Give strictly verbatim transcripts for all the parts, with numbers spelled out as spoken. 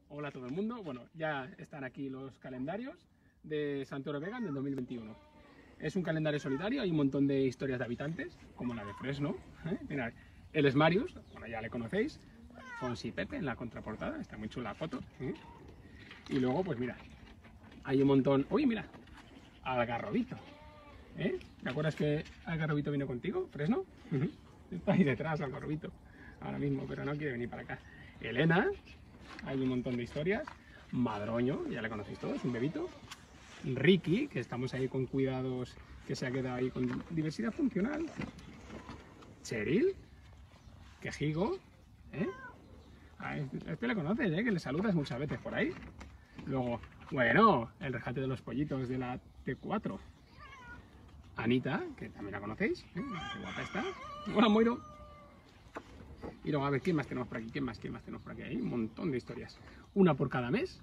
Hola a todo el mundo. Bueno, ya están aquí los calendarios de Santoro Vegan del dos mil veintiuno. Es un calendario solidario, hay un montón de historias de habitantes, como la de Fresno. ¿eh? Mirad, él es Marius, bueno, ya le conocéis. Fonsi y Pepe en la contraportada, está muy chula la foto. ¿eh? Y luego, pues mira, hay un montón... ¡Uy, mira! Algarrobito. ¿Eh? ¿Te acuerdas que Algarrobito vino contigo, Fresno? Está ahí detrás, Algarrobito, ahora mismo, pero no quiere venir para acá. Elena, hay un montón de historias. Madroño, ya le conocéis todos, un bebito. Ricky, que estamos ahí con cuidados, que se ha quedado ahí con diversidad funcional. Cheryl, Quejigo, ¿eh? A este, este le conoces, ¿eh? Que le saludas muchas veces por ahí. Luego, bueno, el rescate de los pollitos de la T cuatro. Anita, que también la conocéis, ¿eh? Qué guapa está. Hola, Moiro. Y luego, a ver, ¿quién más tenemos por aquí? ¿Quién más? ¿Quién más tenemos por aquí? Hay un montón de historias. Una por cada mes.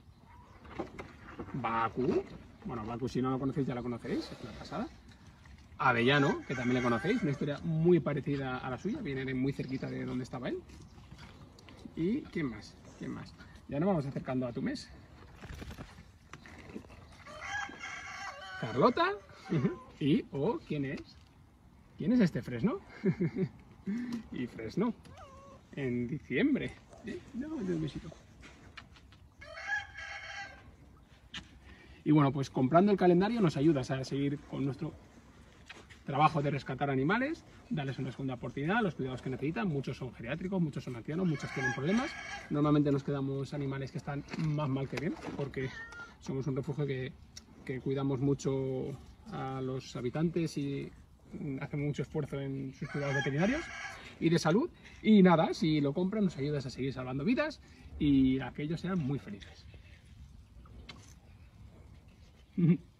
Baku. Bueno, Baku, si no lo conocéis, ya la conoceréis. Es una pasada. Avellano, que también le conocéis. Una historia muy parecida a la suya. Viene muy cerquita de donde estaba él. ¿Y quién más? ¿Quién más? Ya nos vamos acercando a tu mes. Carlota. Y, oh, ¿quién es? ¿Quién es este Fresno? Y Fresno. En diciembre. ¿Eh? No, un besito. Y bueno, pues comprando el calendario nos ayudas a seguir con nuestro trabajo de rescatar animales, darles una segunda oportunidad, los cuidados que necesitan. Muchos son geriátricos, muchos son ancianos, muchos tienen problemas. Normalmente nos quedamos animales que están más mal que bien, porque somos un refugio que, que cuidamos mucho a los habitantes y hacemos mucho esfuerzo en sus cuidados veterinarios y de salud. Y nada, si lo compran nos ayudas a seguir salvando vidas y a que ellos sean muy felices.